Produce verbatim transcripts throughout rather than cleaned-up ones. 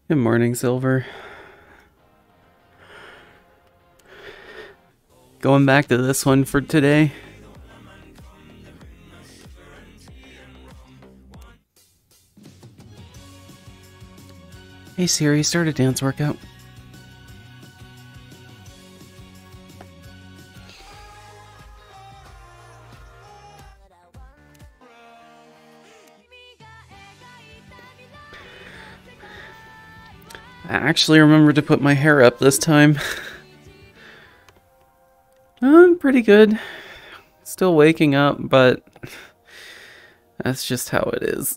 Good morning, Silver. Going back to this one for today. Hey Siri, start a dance workout. I actually remembered to put my hair up this time. I'm pretty good. Still waking up, but that's just how it is.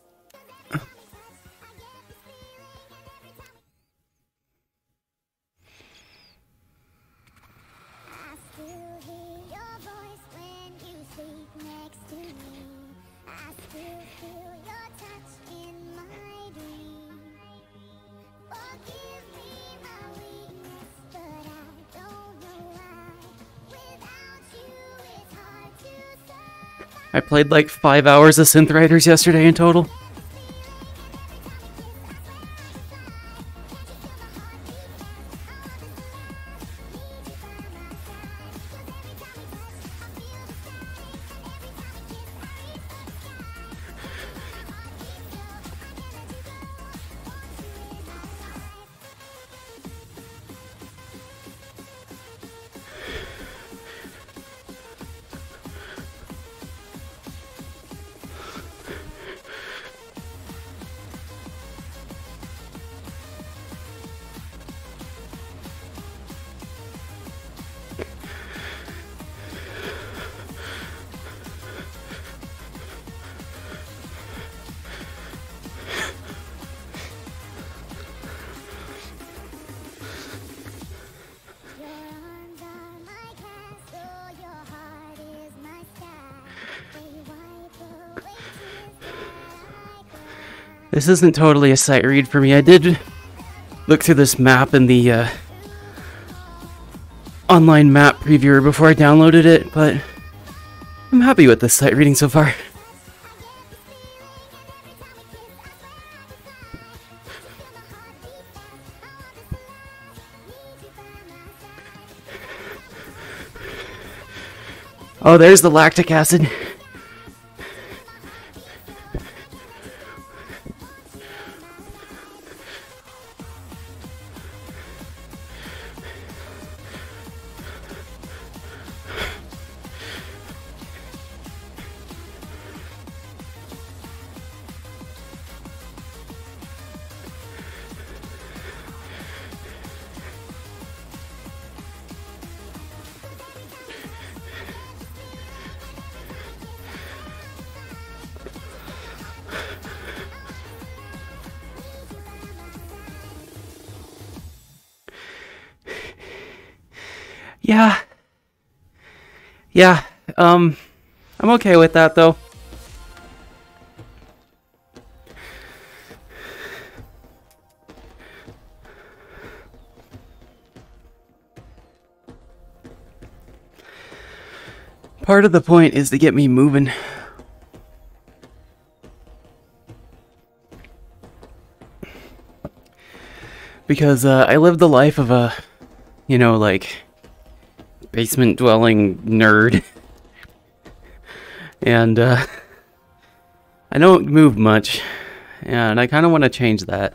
I played like five hours of Synth Riders yesterday in total. This isn't totally a sight read for me. I did look through this map in the uh, online map previewer before I downloaded it, but I'm happy with this sight reading so far. Oh, there's the lactic acid. Yeah. Yeah, um, I'm okay with that, though. Part of the point is to get me moving. Because, uh, I live the life of a, you know, like, basement-dwelling nerd. And, uh, I don't move much. And I kind of want to change that.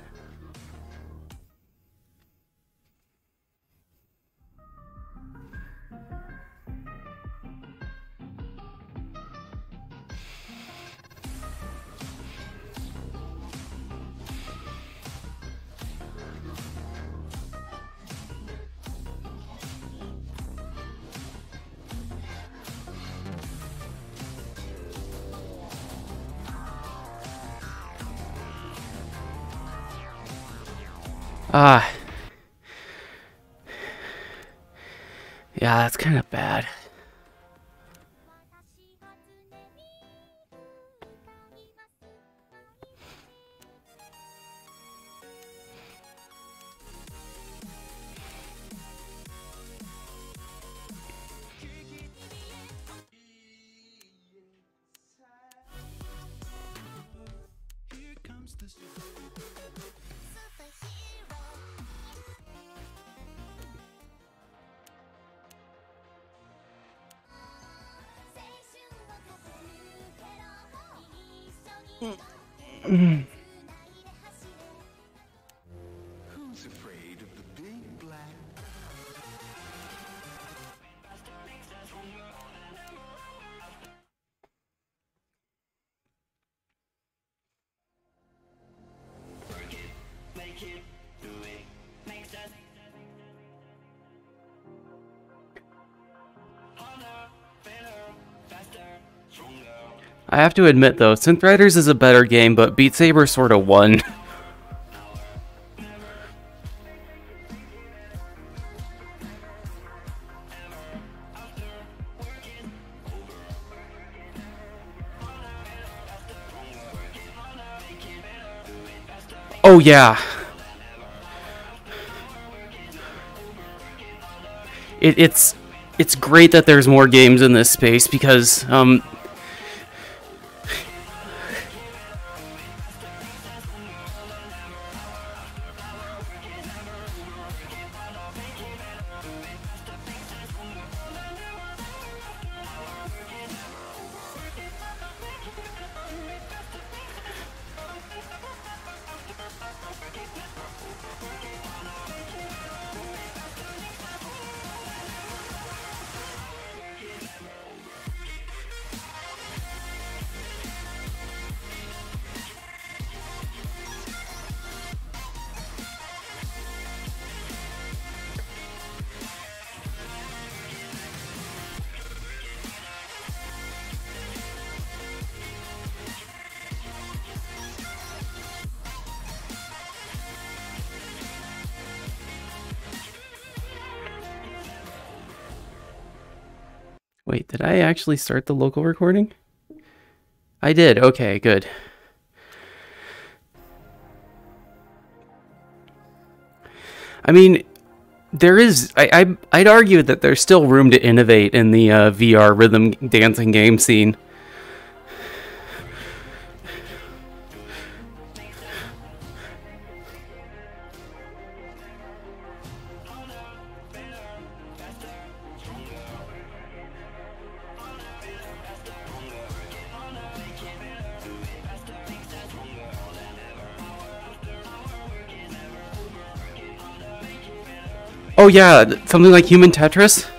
Ah. Yeah, that's kind of bad. I have to admit though, Synth Riders is a better game, but Beat Saber sort of won. Oh yeah. It, it's it's great that there's more games in this space because um wait, did I actually start the local recording? I did. Okay, good. I mean, there is. I, I I'd argue that there's still room to innovate in the uh, V R rhythm dancing game scene. Oh yeah, something like Human Tetris?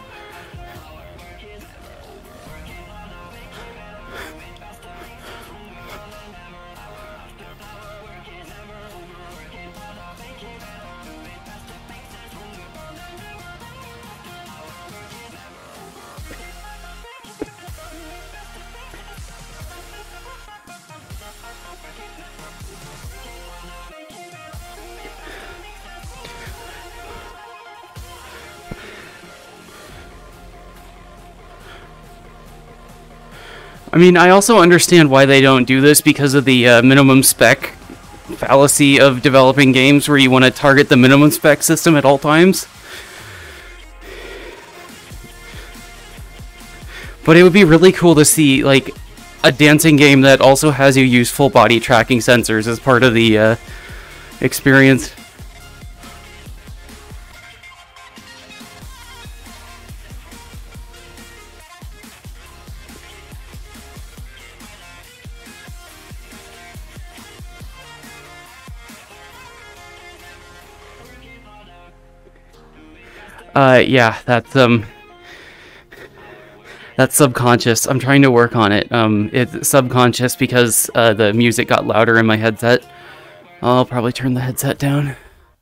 I mean, I also understand why they don't do this because of the uh, minimum spec fallacy of developing games where you want to target the minimum spec system at all times. But it would be really cool to see, like, a dancing game that also has you use full body tracking sensors as part of the uh, experience. Uh, yeah, that's, um... That's subconscious. I'm trying to work on it. Um, it's subconscious because uh, the music got louder in my headset. I'll probably turn the headset down.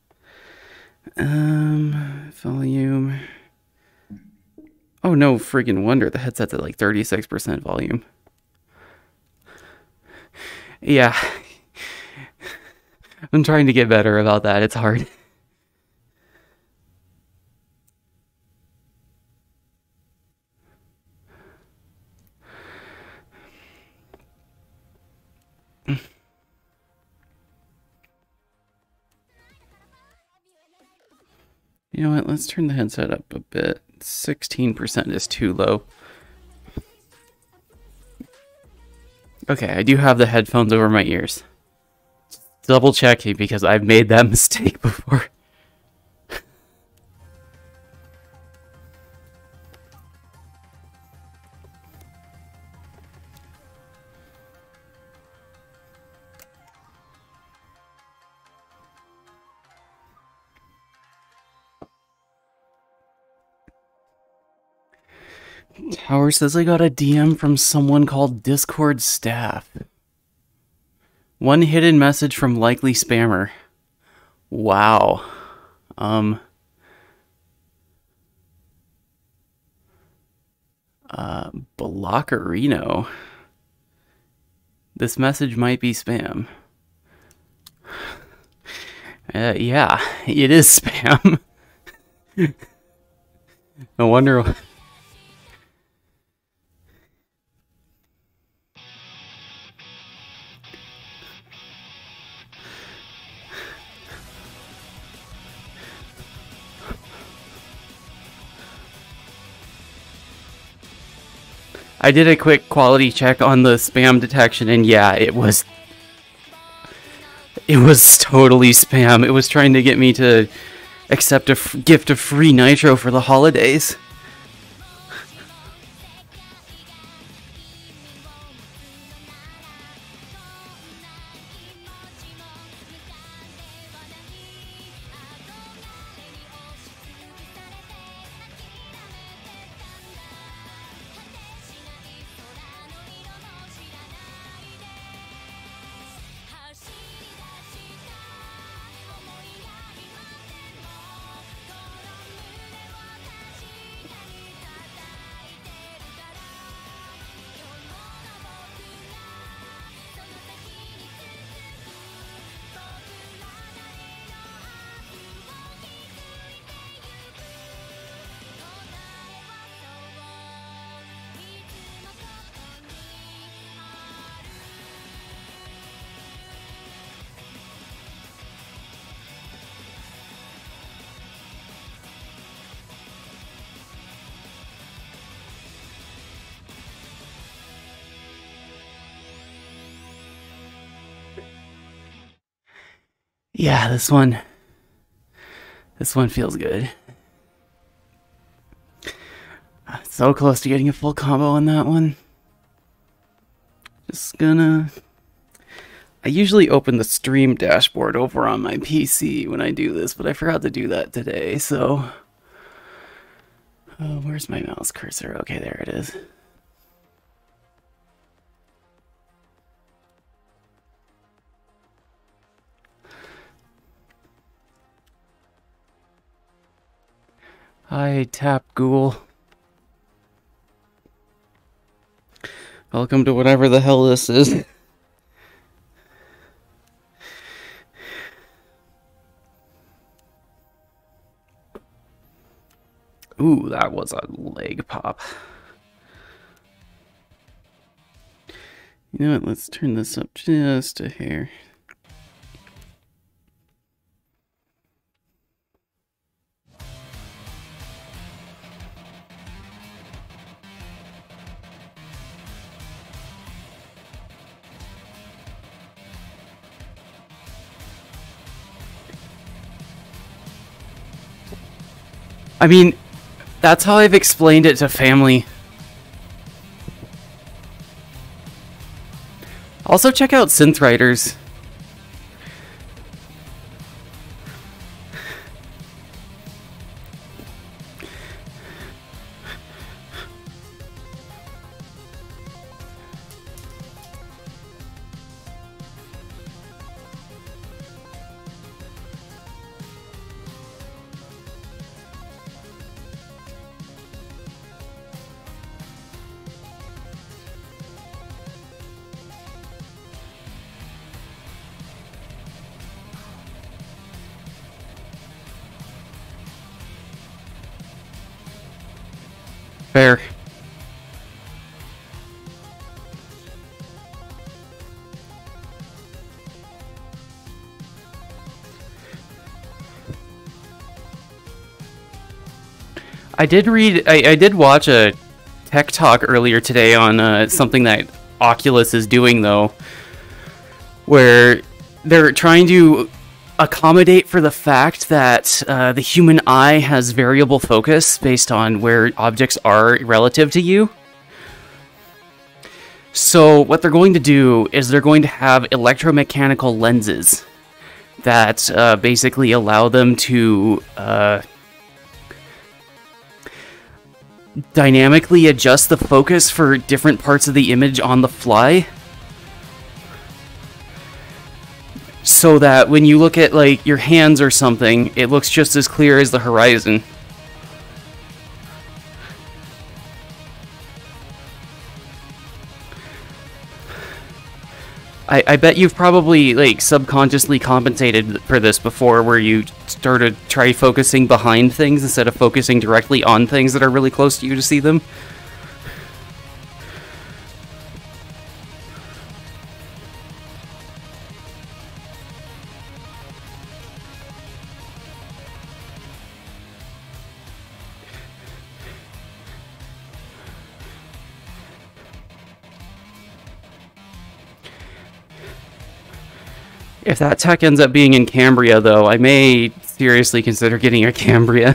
Um, volume. Oh, no friggin' wonder. The headset's at like thirty-six percent volume. Yeah. I'm trying to get better about that. It's hard. You know what? Let's turn the headset up a bit. sixteen percent is too low. Okay, I do have the headphones over my ears. Double checking because I've made that mistake before. Tower says I got a D M from someone called Discord staff. One hidden message from likely spammer. Wow. Um. Uh, Blockerino. This message might be spam. Uh, yeah, it is spam. No wonder. I did a quick quality check on the spam detection, and yeah, it was... It was totally spam. It was trying to get me to accept a f gift of free Nitro for the holidays. Yeah, this one... This one feels good. So close to getting a full combo on that one. Just gonna... I usually open the stream dashboard over on my P C when I do this, but I forgot to do that today, so... Oh, where's my mouse cursor? Okay, there it is. Hi, Tap Ghoul. Welcome to whatever the hell this is. Ooh, that was a leg pop. You know what, let's turn this up just a hair. I mean, that's how I've explained it to family. Also, check out Synth Riders. Fair. I did read, I, I did watch a tech talk earlier today on uh, something that Oculus is doing, though, where they're trying to accommodate for the fact that uh, the human eye has variable focus based on where objects are relative to you. So what they're going to do is they're going to have electromechanical lenses that uh, basically allow them to uh, dynamically adjust the focus for different parts of the image on the fly. So that when you look at, like, your hands or something, it looks just as clear as the horizon. I, I bet you've probably, like, subconsciously compensated for this before, where you started try focusing behind things instead of focusing directly on things that are really close to you to see them. If that tech ends up being in Cambria, though, I may seriously consider getting a Cambria.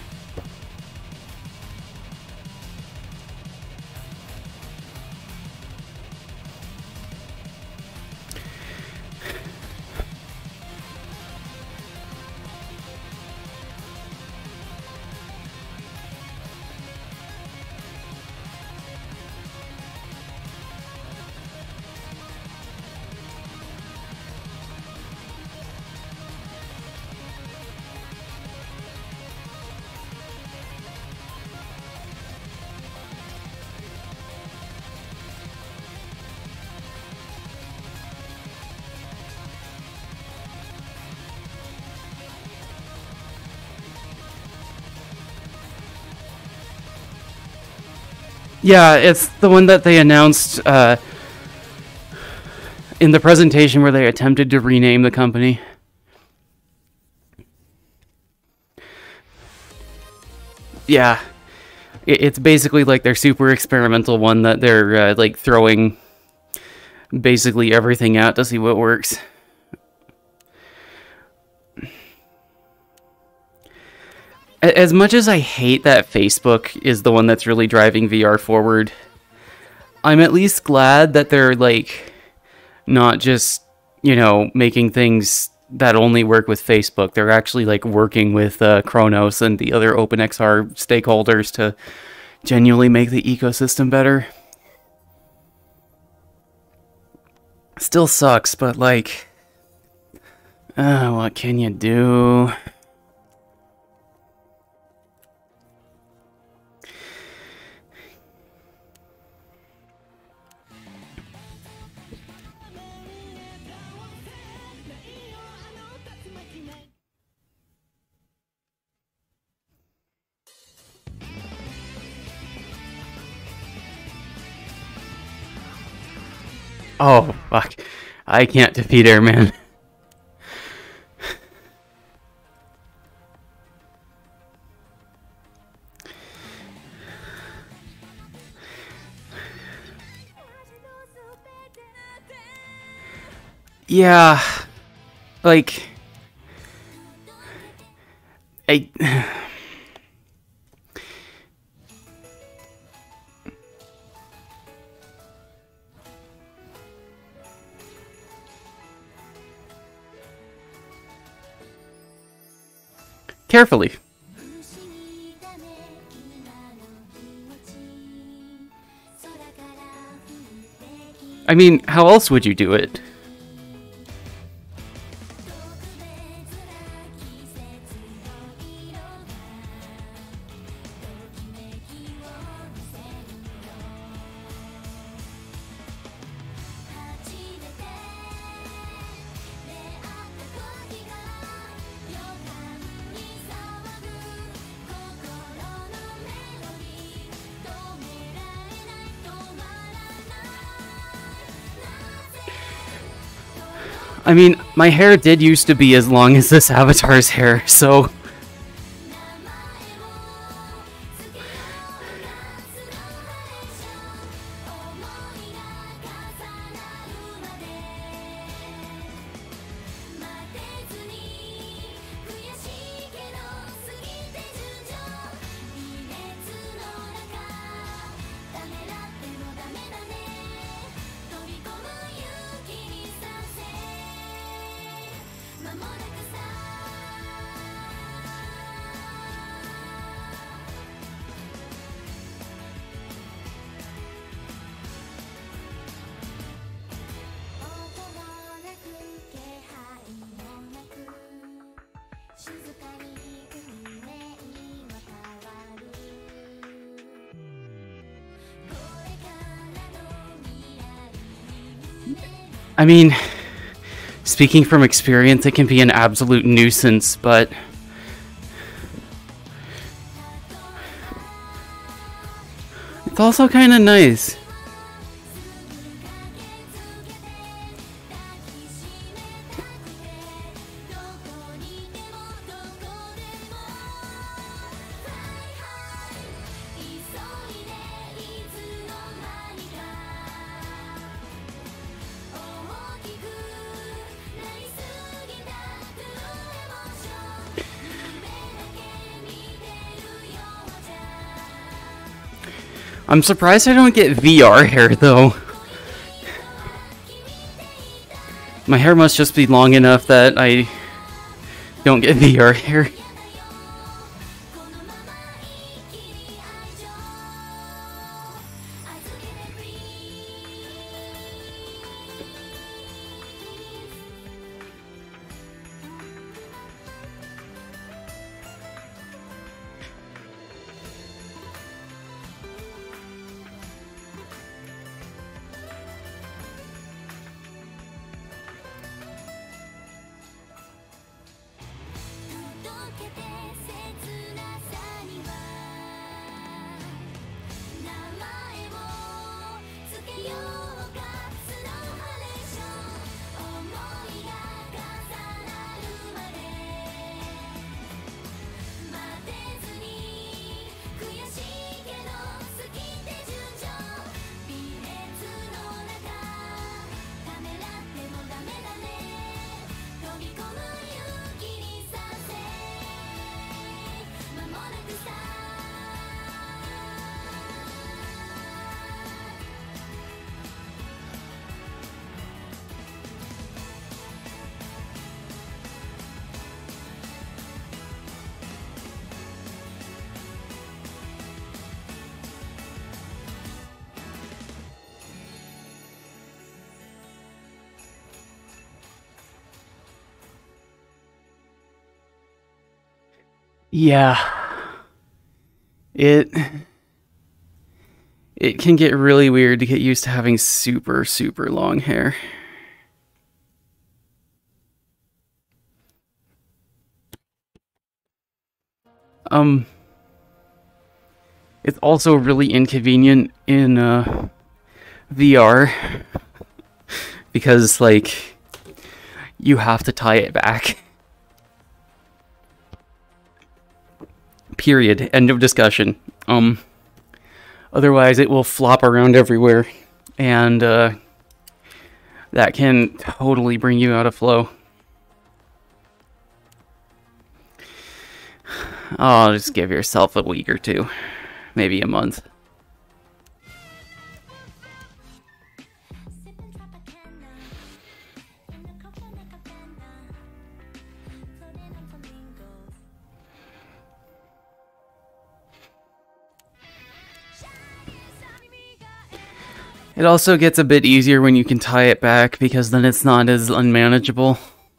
Yeah, it's the one that they announced uh, in the presentation where they attempted to rename the company. Yeah, it, it's basically like their super experimental one that they're uh, like throwing basically everything out to see what works. As much as I hate that Facebook is the one that's really driving V R forward, I'm at least glad that they're, like, not just, you know, making things that only work with Facebook. They're actually, like, working with uh, Kronos and the other OpenXR stakeholders to genuinely make the ecosystem better. Still sucks, but, like, uh, what can you do? Oh, fuck. I can't defeat Airman. Yeah. Like... I... Carefully. I mean, how else would you do it? I mean, my hair did used to be as long as this avatar's hair, so... I mean, speaking from experience, it can be an absolute nuisance, but it's also kind of nice. I'm surprised I don't get V R hair, though. My hair must just be long enough that I don't get V R hair. Yeah. It... It can get really weird to get used to having super, super long hair. Um... It's also really inconvenient in, uh... V R. Because, like... You have to tie it back. Period. End of discussion. Um, otherwise it will flop around everywhere, and uh, that can totally bring you out of flow. Oh, just give yourself a week or two, maybe a month. It also gets a bit easier when you can tie it back, because then it's not as unmanageable.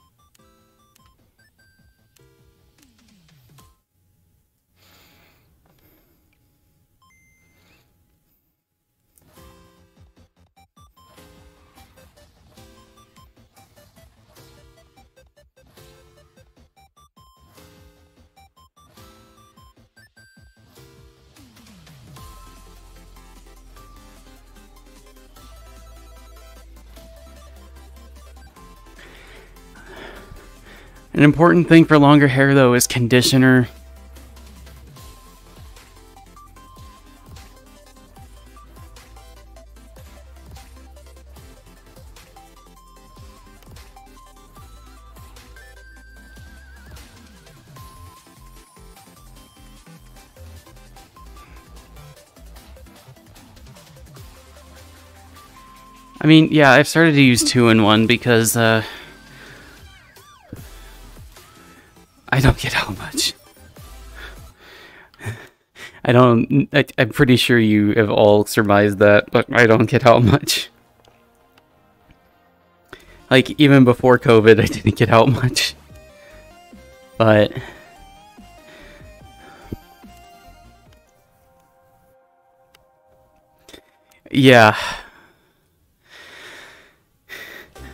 An important thing for longer hair, though, is conditioner. I mean, yeah, I've started to use two in one because, uh... I don't get out much. I don't... I, I'm pretty sure you have all surmised that, but I don't get out much. Like, even before COVID, I didn't get out much. But... yeah.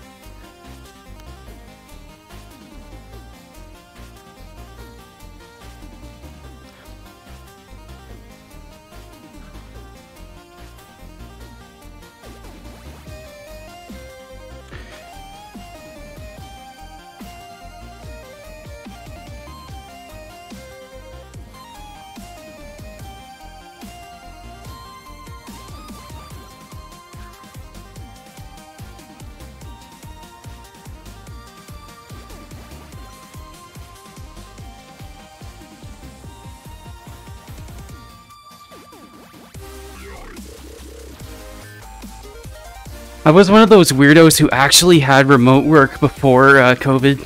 I was one of those weirdos who actually had remote work before uh, COVID.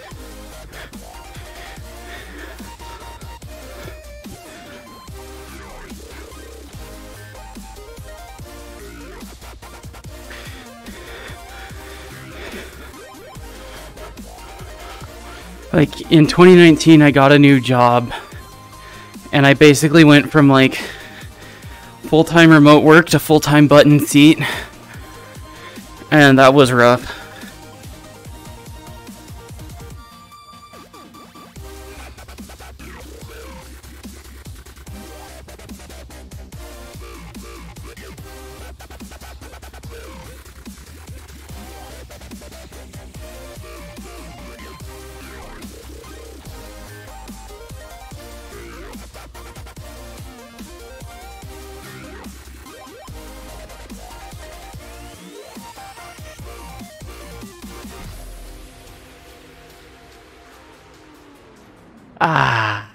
Like, in twenty nineteen, I got a new job, and I basically went from, like, full-time remote work to full-time button seat, and that was rough. Ah.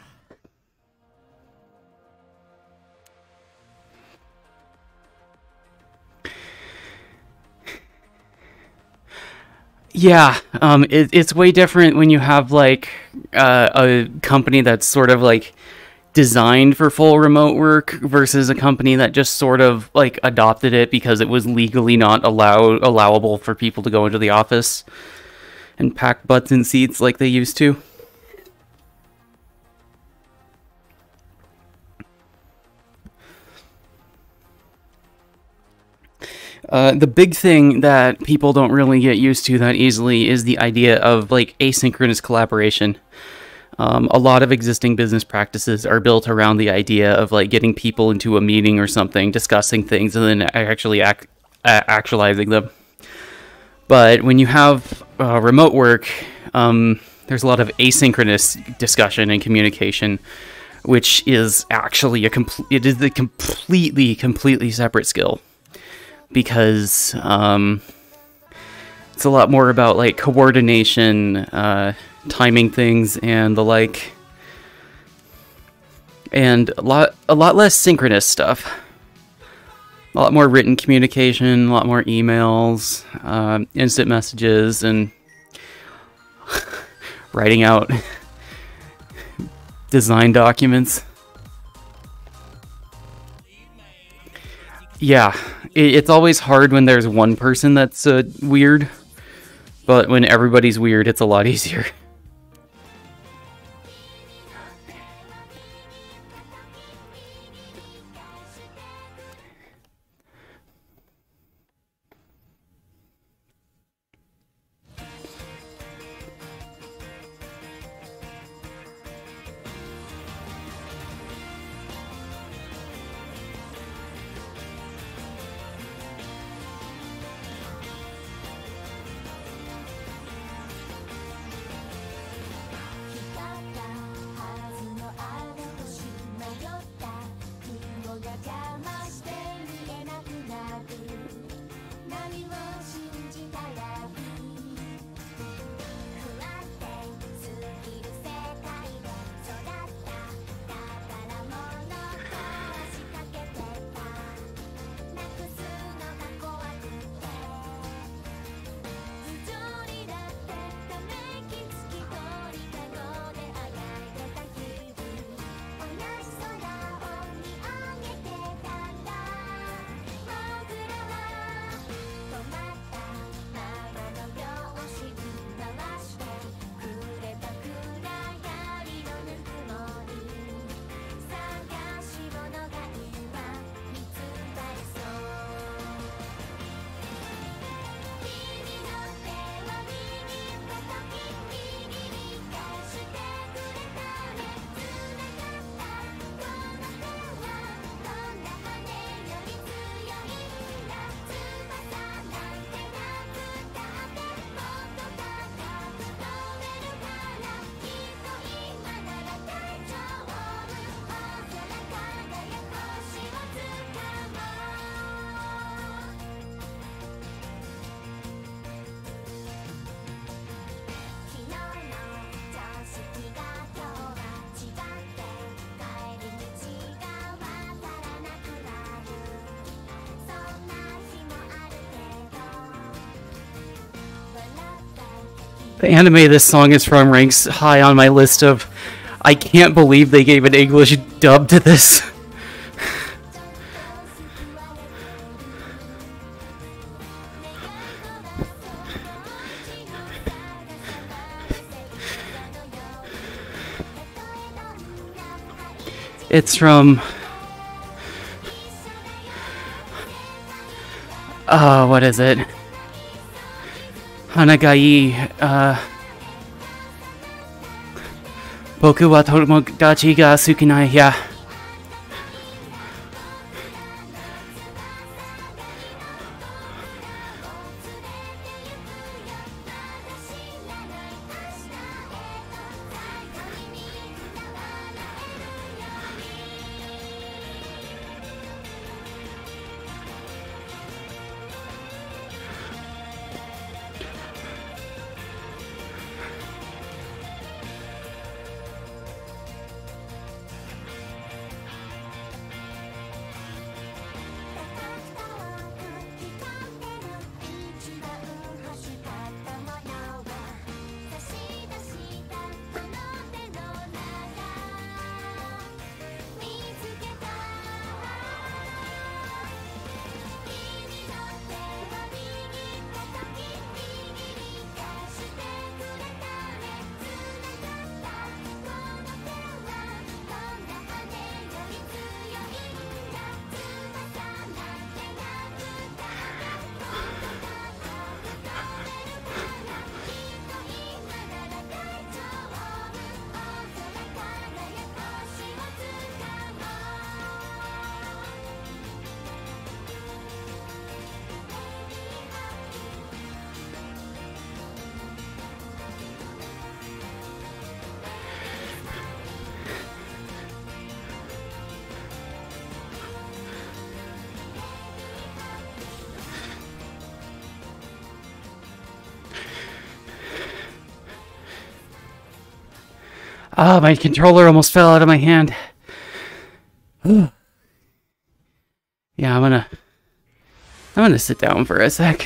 Yeah, um, it, it's way different when you have, like, uh, a company that's sort of, like, designed for full remote work versus a company that just sort of, like, adopted it because it was legally not allow allowable for people to go into the office and pack butts in seats like they used to. Uh, the big thing that people don't really get used to that easily is the idea of, like, asynchronous collaboration. Um, a lot of existing business practices are built around the idea of, like, getting people into a meeting or something, discussing things, and then actually act, uh, actualizing them. But when you have uh, remote work, um, there's a lot of asynchronous discussion and communication, which is actually a complete, it is a completely, completely separate skill. Because um, it's a lot more about, like, coordination, uh, timing things, and the like, and a lot, a lot less synchronous stuff. A lot more written communication, a lot more emails, um, instant messages, and writing out design documents. Yeah, it, it's always hard when there's one person that's uh, weird, but when everybody's weird, it's a lot easier. The anime this song is from ranks high on my list of I can't believe they gave an English dub to this. It's from uh what is it? Hanagai, uh, Boku wa Tomodachi ga Sukinai, yeah. Ah, oh, my controller almost fell out of my hand. Yeah, I'm gonna... I'm gonna sit down for a sec.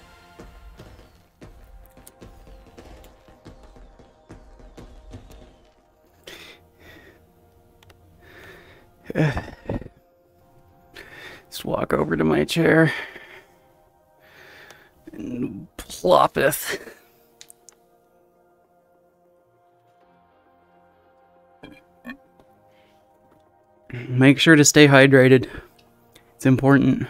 Just walk over to my chair and ploppeth. Make sure to stay hydrated. It's important.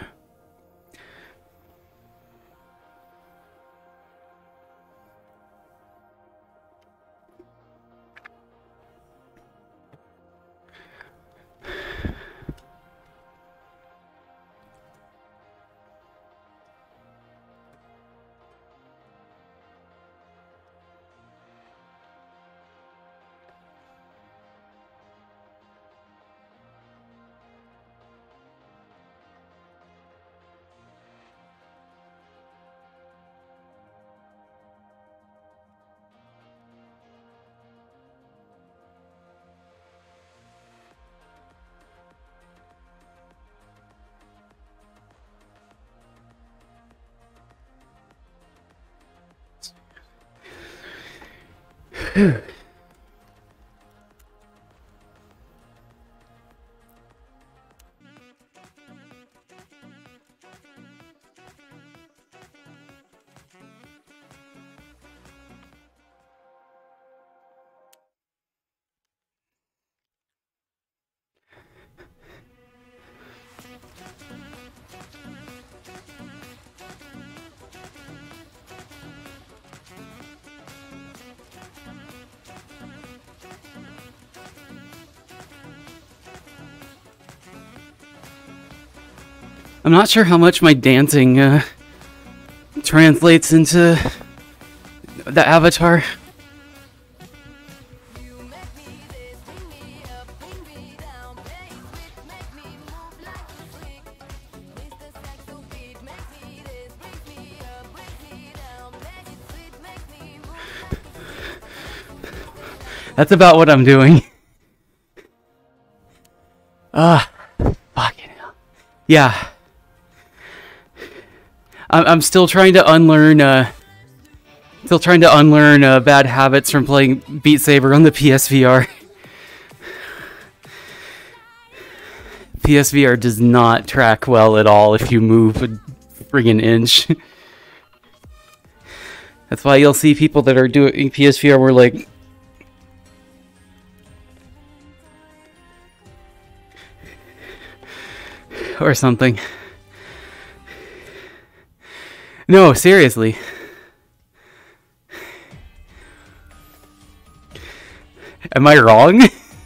I'm not sure how much my dancing uh, translates into the avatar. That's about what I'm doing. Ah, uh, fucking hell. Yeah. I'm still trying to unlearn uh, Still trying to unlearn uh, bad habits from playing Beat Saber on the P S V R. P S V R does not track well at all if you move a friggin' inch. That's why you'll see people that are doing P S V R were like... or something. No, seriously. Am I wrong?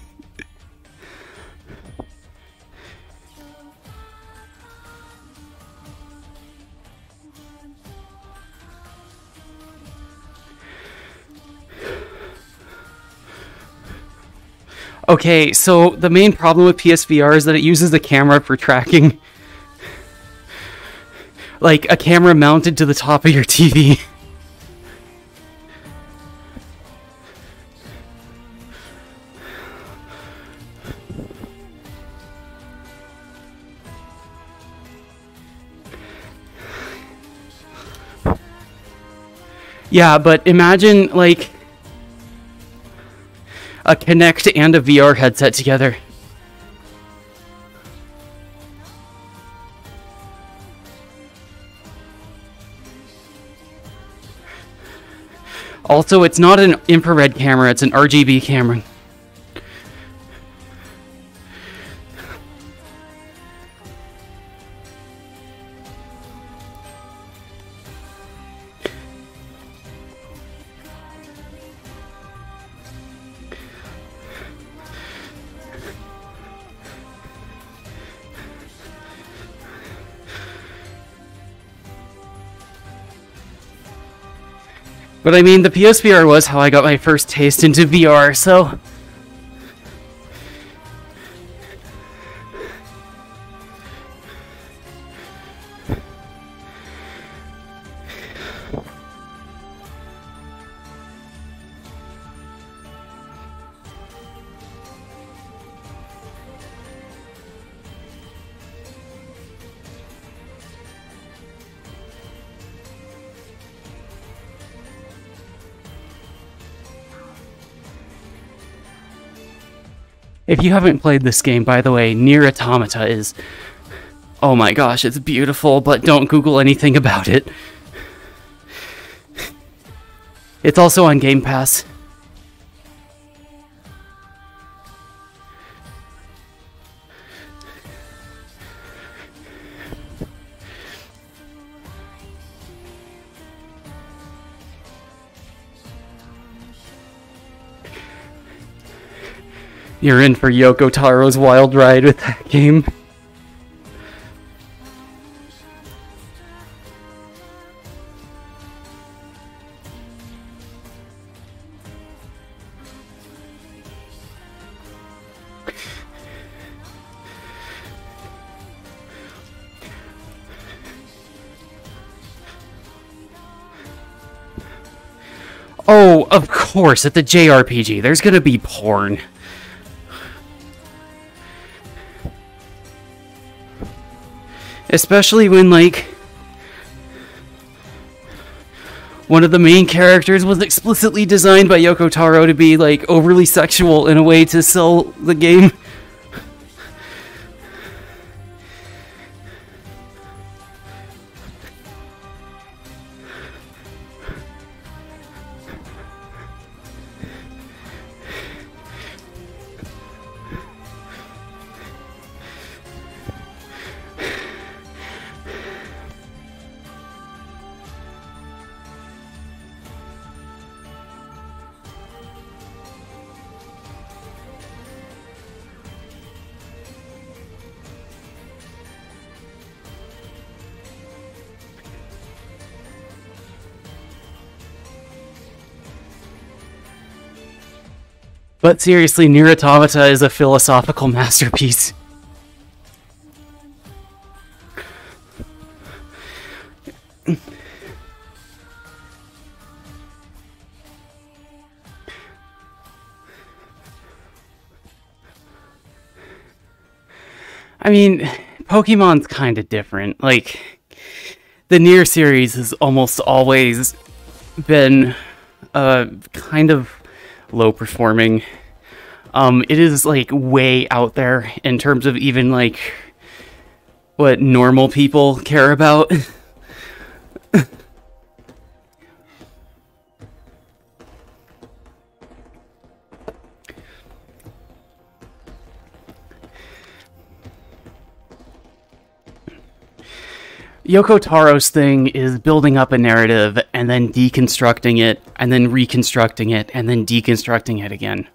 Okay, so the main problem with P S V R is that it uses the camera for tracking. Like a camera mounted to the top of your T V. Yeah, but imagine like a Kinect and a V R headset together. Also, it's not an infrared camera, it's an R G B camera. But I mean, the P S V R was how I got my first taste into V R, so... If you haven't played this game, by the way, Nier Automata is... oh my gosh, it's beautiful, but don't Google anything about it. It's also on Game Pass. You're in for Yoko Taro's wild ride with that game. Oh, of course, at the J R P G, there's gonna be porn. Especially when, like, one of the main characters was explicitly designed by Yoko Taro to be, like, overly sexual in a way to sell the game. But seriously, Nier Automata is a philosophical masterpiece. I mean, Pokemon's kind of different. Like, the Nier series is almost always been uh, kind of low performing. Um, it is like way out there in terms of even like what normal people care about. Yoko Taro's thing is building up a narrative and then deconstructing it and then reconstructing it and then deconstructing it again.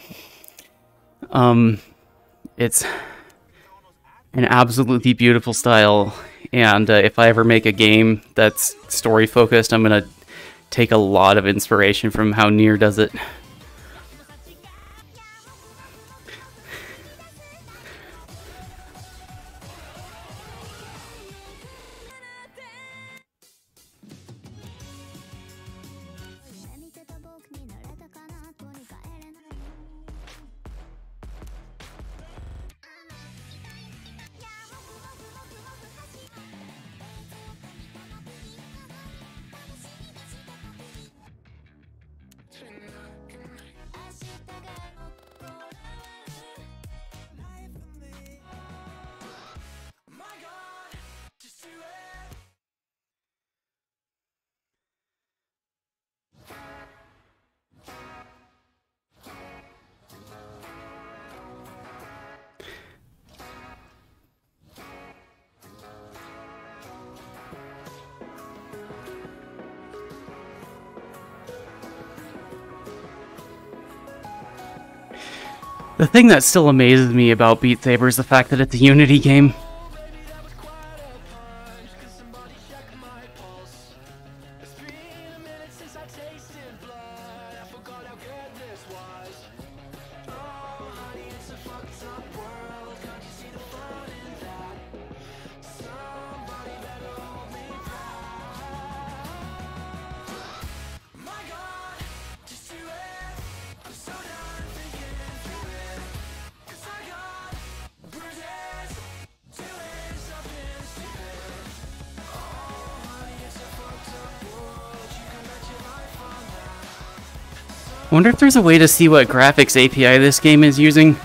Um, it's an absolutely beautiful style, and uh, if I ever make a game that's story focused, I'm gonna take a lot of inspiration from how Nier does it. The thing that still amazes me about Beat Saber is the fact that it's a Unity game. I wonder if there's a way to see what graphics A P I this game is using.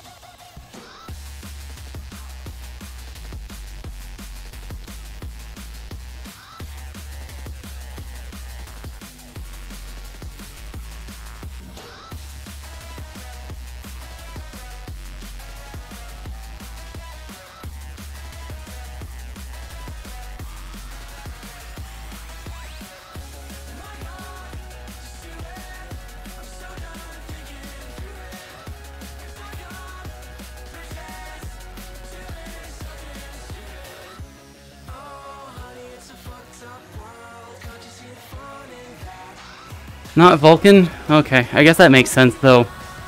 Not Vulcan? Okay, I guess that makes sense though.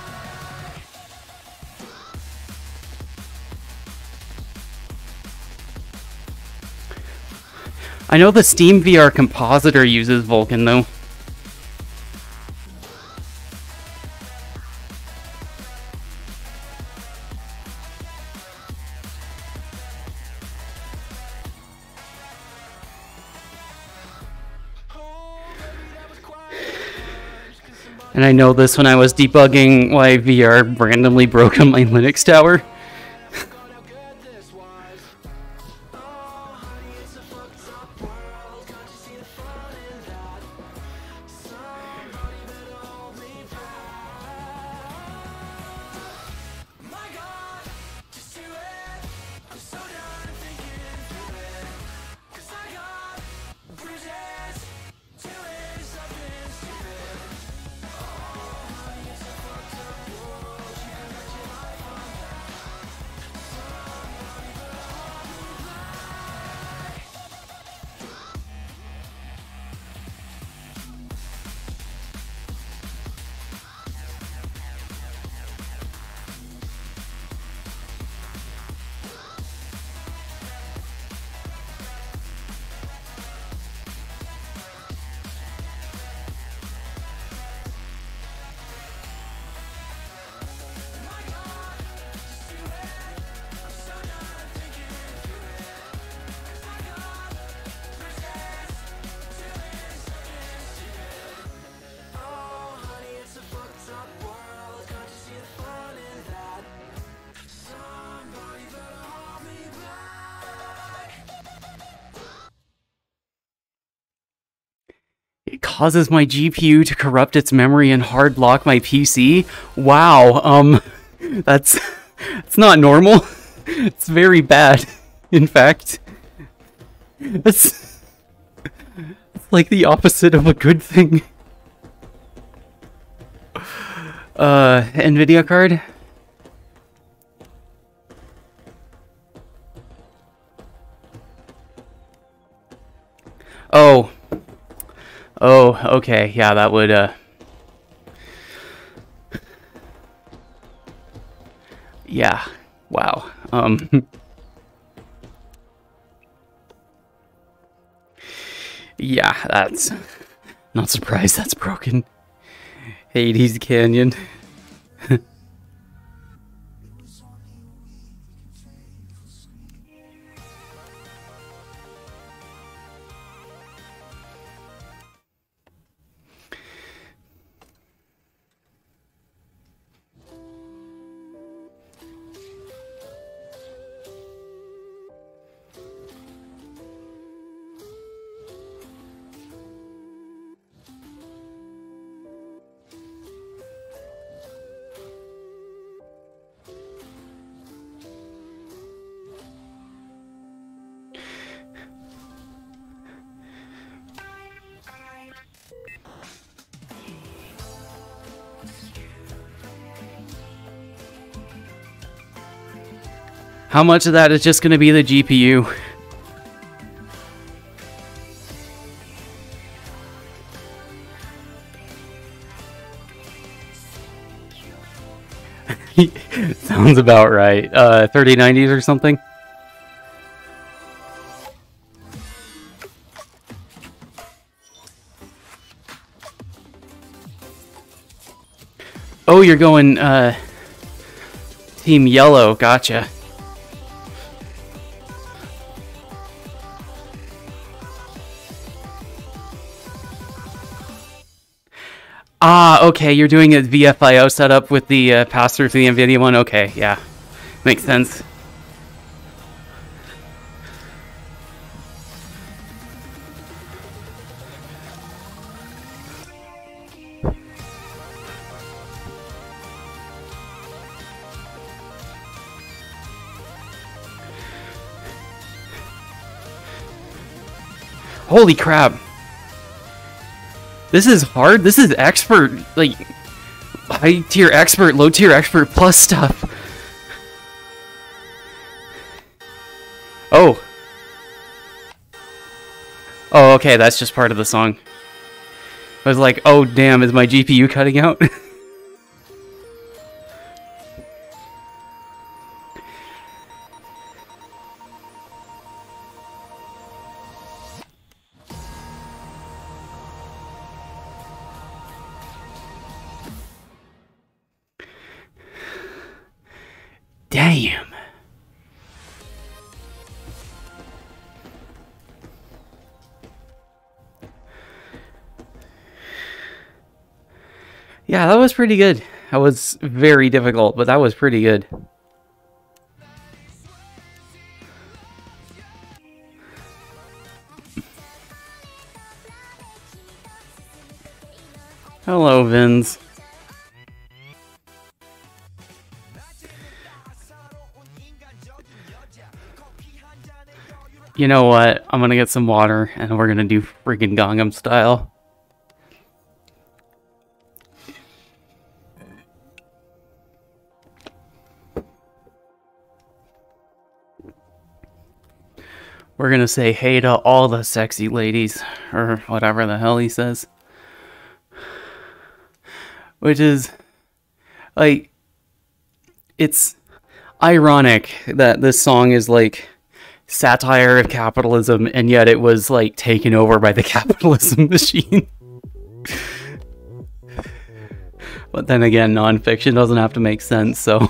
I know the Steam V R Compositor uses Vulcan though. And I know this when I was debugging why V R randomly broke on my Linux tower. causes my G P U to corrupt its memory and hard lock my P C. Wow, um, that's, that's not normal. It's very bad, in fact. It's, it's like the opposite of a good thing. Uh, NVIDIA card? Oh. Oh, okay. Yeah, that would, uh... yeah. Wow. Um... yeah, that's... not surprised that's broken. Hades Canyon. How much of that is just going to be the G P U? Sounds about right. Uh, thirty nineties or something? Oh, you're going, uh... Team Yellow, gotcha. Ah, okay, you're doing a V F I O setup with the uh, pass-through for the NVIDIA one? Okay, yeah. Makes sense. Holy crap. This is hard. This is expert, like, high tier expert, low tier expert plus stuff. Oh. Oh, okay, that's just part of the song. I was like, oh damn, is my G P U cutting out? Damn. Yeah, that was pretty good. That was very difficult, but that was pretty good. Hello, Vins. You know what? I'm gonna get some water and we're gonna do freaking Gangnam Style. We're gonna say hey to all the sexy ladies, or whatever the hell he says. Which is, like, it's ironic that this song is like satire of capitalism, and yet it was like taken over by the capitalism machine. But then again, nonfiction doesn't have to make sense, so.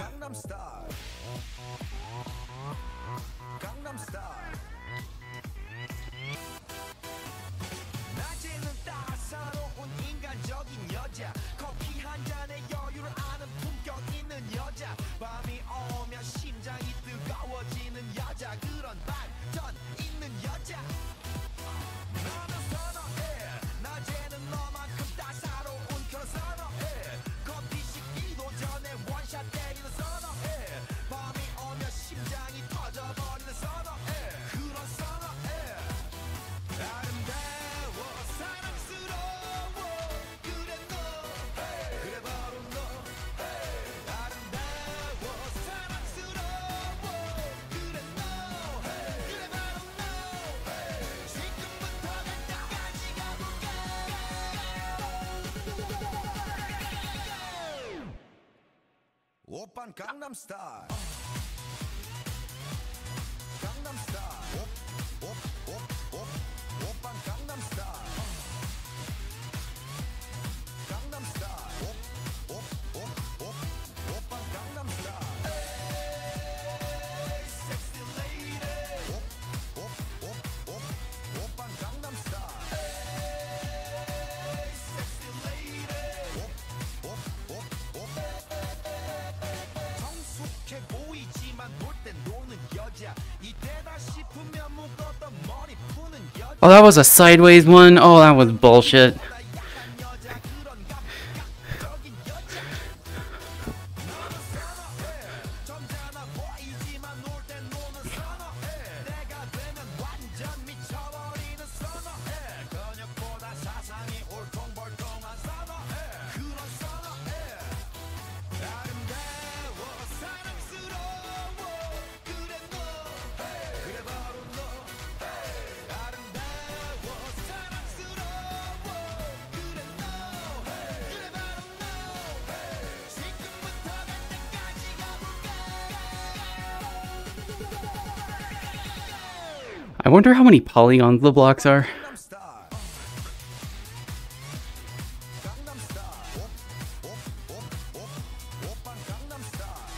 오빤 강남스타일 강남스타일 옵옵옵옵 오빤 강남스타일 강남스타일 옵옵옵옵 오빤 강남스타일 에이 섹시 레이디 옵옵옵옵 오빤 강남스타일 에이 섹시 레이디 옵옵옵옵 성숙해 보이지만 놀 땐 노는 여자 이때다 싶으면 묶었던 머리 푸는 여자 Oh, that was a sideways one? Oh, that was bullshit. 약간 여자 그런 감각적인 여자 너는 선어해 점잖아 보이지만 놀 땐 노는 선어해 내가 되면 완전 미쳐버리는 선어해 근육보다 사상이 울퉁불퉁한 선어해 그런 선어해 아름다워 사랑스러워 그래 너 그래 바로 너 아름다워 사랑스러워 그래 너 그래 바로 너 지금부터 갈 때까지 가볼까 I wonder how many polygons the blocks are. 강남 스타일 강남 스타일 옵옵옵옵 오빤 강남 스타일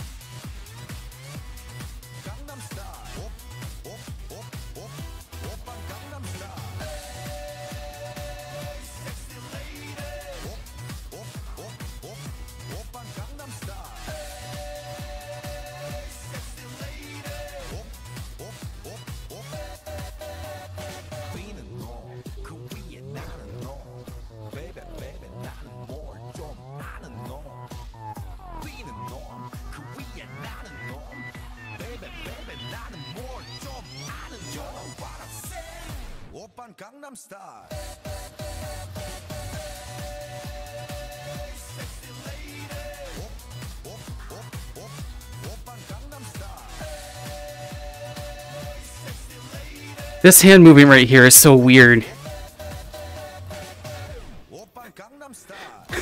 강남 스타일 옵옵옵옵 오빤 강남 스타일 에이 섹시 레이디 옵옵옵옵 오빤 강남 스타일 에이 섹시 레이디 옵옵옵옵 위는 너그 위에 나는 너 베이베 베이베 나는 뭘 좀 아는 너 위는 너그 위에 나는 너 베이베 베이베 나는 뭘 좀 아는 너 You know what I'm saying 오빤 강남 스타일 섹시 레이디 옵옵옵옵 오빤 강남 스타일 섹시 레이디 This hand moving right here is so weird. 오빤 강남 스타일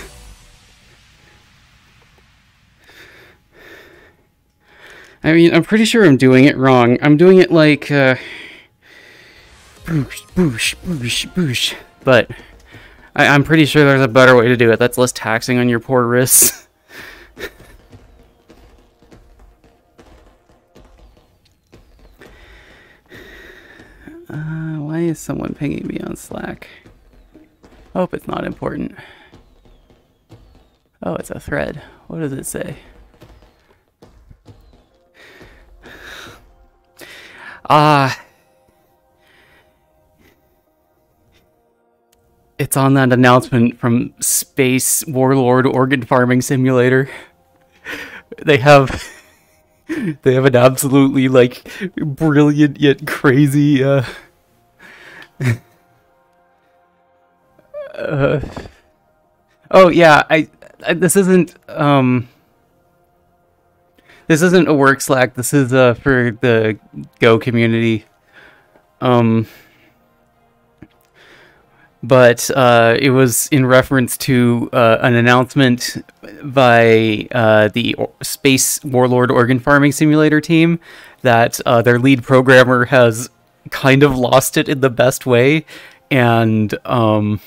I mean, I'm pretty sure I'm doing it wrong. I'm doing it like, uh... Boosh, boosh, boosh, boosh. But I I'm pretty sure there's a better way to do it that's less taxing on your poor wrists. uh, why is someone pinging me on Slack? Hope it's not important. Oh, it's a thread. What does it say? Ah. It's on that announcement from Space Warlord Organ Farming Simulator. They have they have an absolutely like brilliant yet crazy uh, uh Oh yeah, I, I this isn't um This isn't a work Slack. This is uh for the Go community. Um But uh, it was in reference to uh, an announcement by uh, the o Space Warlord Organ Farming Simulator team that uh, their lead programmer has kind of lost it in the best way, and um,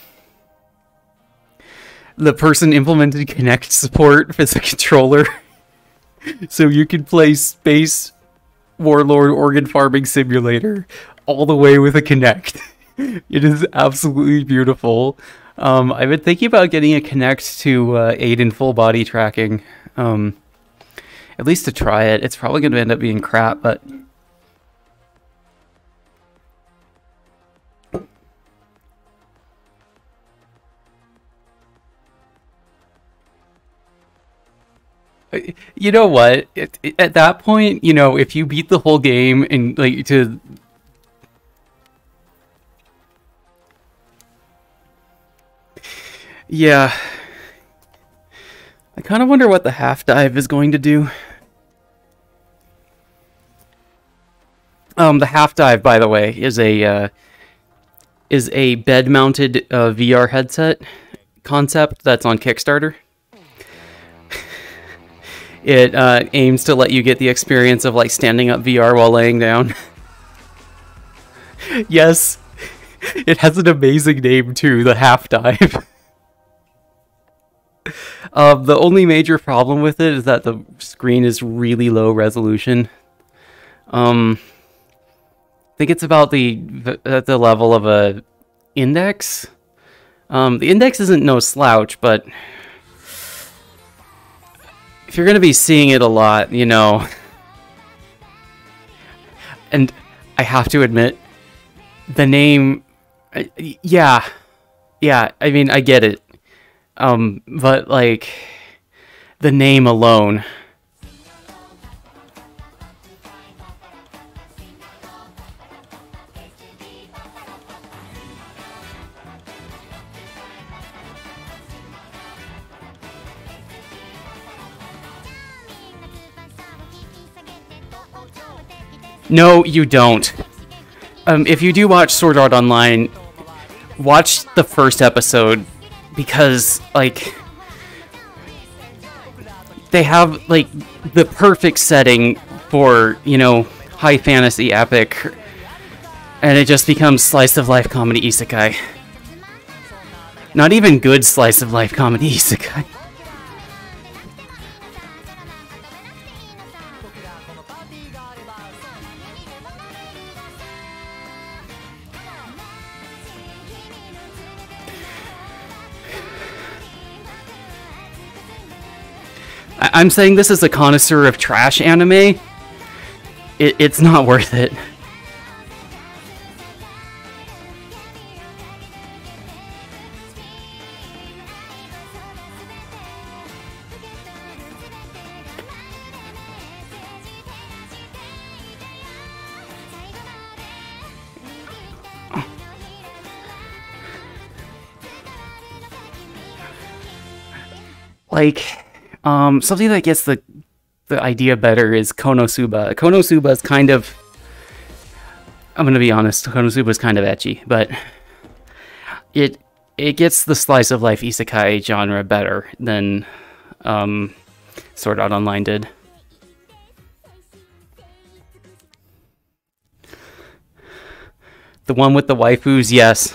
the person implemented Kinect support for the controller, so you can play Space Warlord Organ Farming Simulator all the way with a Kinect. It is absolutely beautiful. Um, I've been thinking about getting a Kinect to uh, aid in full body tracking. Um, at least to try it. It's probably going to end up being crap, but... You know what? It, it, at that point, you know, if you beat the whole game and like to... Yeah. I kind of wonder what the half dive is going to do. Um, the half dive, by the way, is a uh, is a bed-mounted uh, V R headset concept that's on Kickstarter. it uh, aims to let you get the experience of like standing up V R while laying down. Yes, it has an amazing name too, the Half Dive. Uh, the only major problem with it is that the screen is really low resolution. Um, I think it's about the at the level of a Index. Um, the Index isn't no slouch, but if you're gonna be seeing it a lot, you know, and I have to admit, the name, yeah, yeah. I mean, I get it. Um, but like, the name alone. No, you don't. Um, if you do watch Sword Art Online, watch the first episode, because, like, they have, like, the perfect setting for, you know, high fantasy epic, and it just becomes slice of life comedy isekai. Not even good slice of life comedy isekai. I'm saying this as a connoisseur of trash anime. It, it's not worth it. Like, um, something that gets the the idea better is Konosuba. Konosuba is kind of, I'm gonna be honest, Konosuba is kind of ecchi, but it it gets the slice of life isekai genre better than um, Sword Art Online did. The one with the waifus, yes.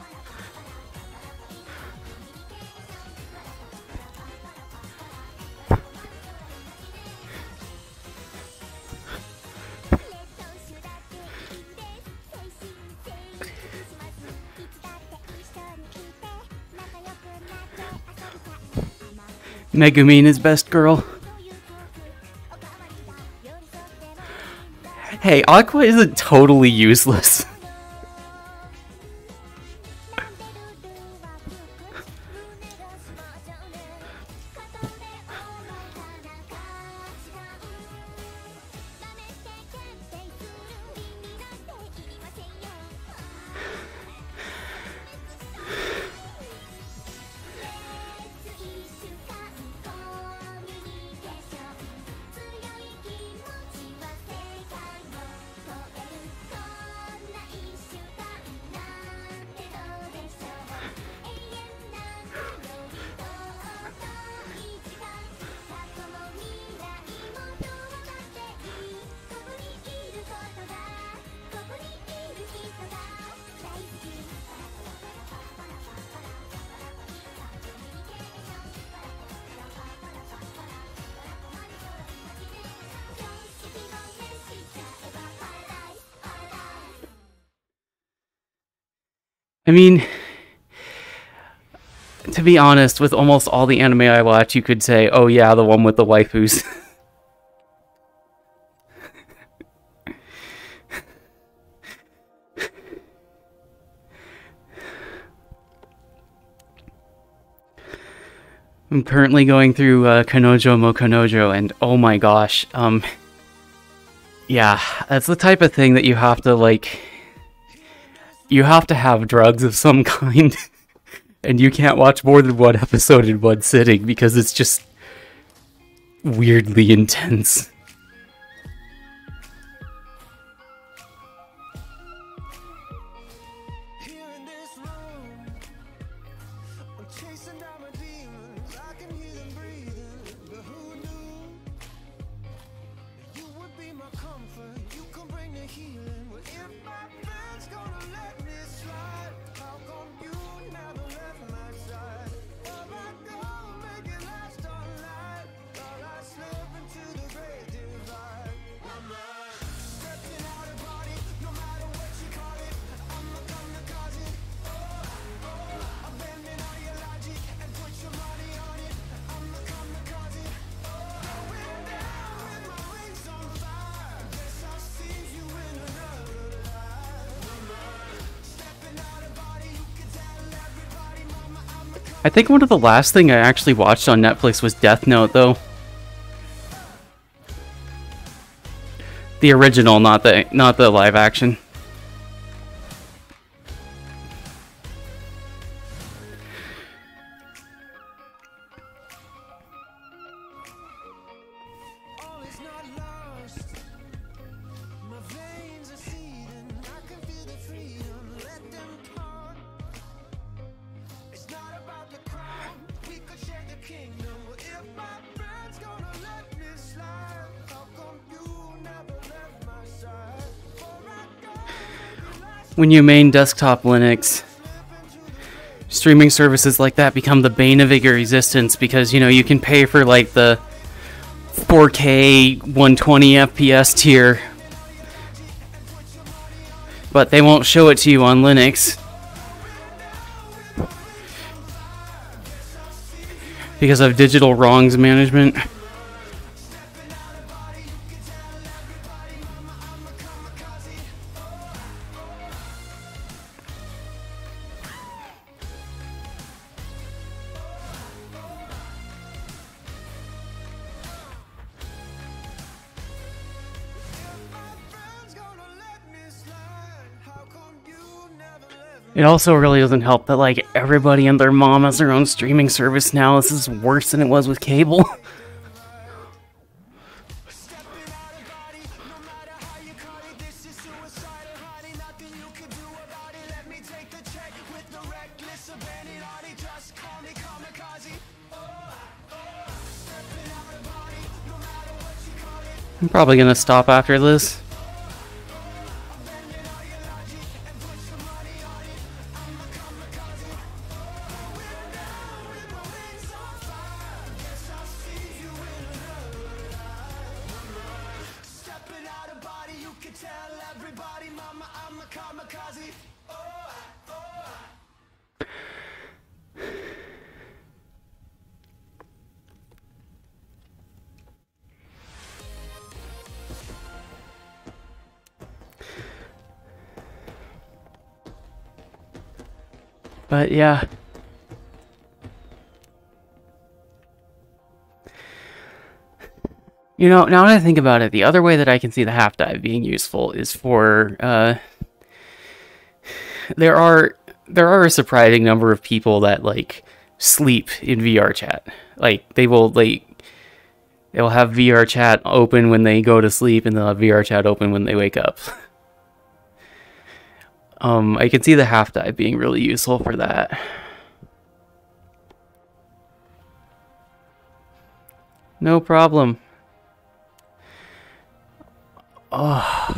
Megumin is best girl. Hey, Aqua isn't totally useless. I mean, to be honest, with almost all the anime I watch, you could say, oh yeah, the one with the waifus. I'm currently going through uh, Kanojo mo Kanojo, and oh my gosh, um, yeah, that's the type of thing that you have to, like, you have to have drugs of some kind, and you can't watch more than one episode in one sitting, because it's just weirdly intense. I think one of the last thing I actually watched on Netflix was Death Note, though. The original, not the not the live action. When you main desktop Linux, streaming services like that become the bane of your existence because, you know, you can pay for like the four K one twenty F P S tier, but they won't show it to you on Linux because of digital wrongs management. It also really doesn't help that, like, everybody and their mom has their own streaming service now. This is worse than it was with cable. I'm probably gonna stop after this. But yeah. You know, now that I think about it, the other way that I can see the half dive being useful is for uh there are there are a surprising number of people that like sleep in V R chat. Like they will like they will have V R chat open when they go to sleep and they'll have V R chat open when they wake up. Um, I can see the half dive being really useful for that. No problem. Oh.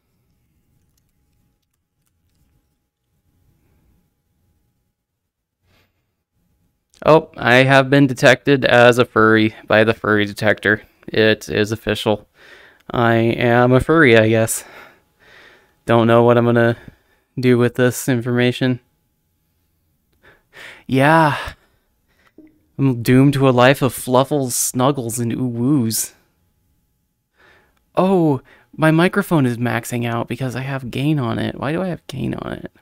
Oh, I have been detected as a furry by the furry detector. It is official. I am a furry, I guess. Don't know what I'm gonna do with this information. Yeah. I'm doomed to a life of fluffles, snuggles, and ooh-woos. Oh, my microphone is maxing out because I have gain on it. Why do I have gain on it?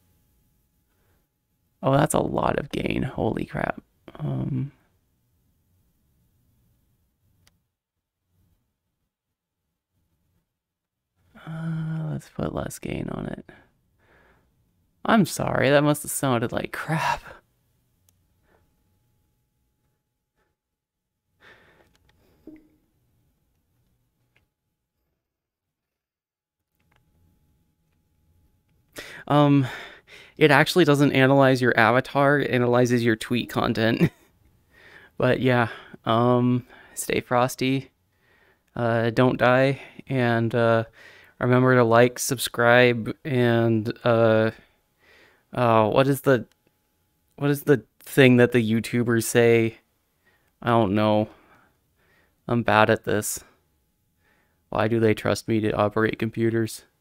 Oh, that's a lot of gain. Holy crap. Um... Uh, let's put less gain on it. I'm sorry, that must have sounded like crap. Um, it actually doesn't analyze your avatar, it analyzes your tweet content. But yeah, um, stay frosty, uh, don't die, and uh, remember to like, subscribe, and uh, uh, what is the, what is the thing that the YouTubers say? I don't know. I'm bad at this. Why do they trust me to operate computers?